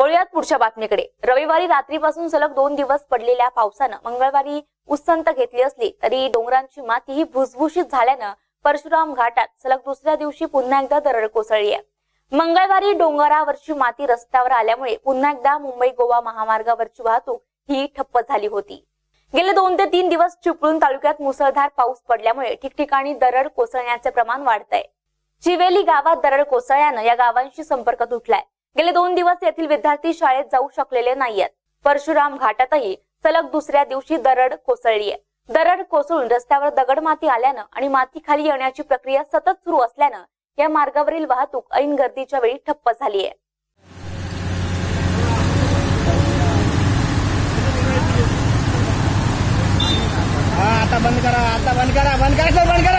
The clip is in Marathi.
वळूयात पुढच्या बातमीकडे। रविवारी रात्रीपासून सलग 2 दिवस पडलेल्या पावसानं मंगळवारी उसंत घेतली असली तरी डोंगरांची माती ही भुसभुशीत झाल्यानं परशुराम घाटात सलग दुसऱ्या दिवशी पुन्हा एकदा दरड कोसळली आहे। मंगळवारी डोंगरावरची माती रस्त्यावर आल्यामुळे पुन्हा एकदा मुंबई गोवा महामार्गावरची वाहतूक ही ठप्प झाली होती। गेले 2 ते 3 दिवस चिपळूण तालुक्यात मुसळधार पाऊस पडल्यामुळे ठिकठिकाणी दरड कोसळण्याचे प्रमाण वाढतंय। चिवेली गावात दरड कोसळल्यानं या गावांशी संपर्क तुटलाय। गेले 2 दिवस येथील विद्यार्थी शाळेत जाऊ शकलेले नाहीयेत। परशुराम घाटातही सलग दुसऱ्या दिवशी दरड कोसळली आहे। दरड कोसळून रस्त्यावर दगड माती आल्यानं आणि माती खाली येण्याची प्रक्रिया सतत सुरू असल्यानं या मार्गावरील वाहतूक ऐन गर्दीच्या वेळी ठप्प झाली आहे। आता बंद करा, आता बंद करा, बंद करा, बंद करा।